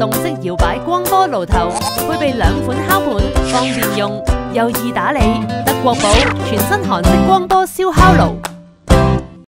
動式搖擺光波爐頭，配備2款烤盤，方便用又易打理。德國寶全新韓式光波燒烤爐。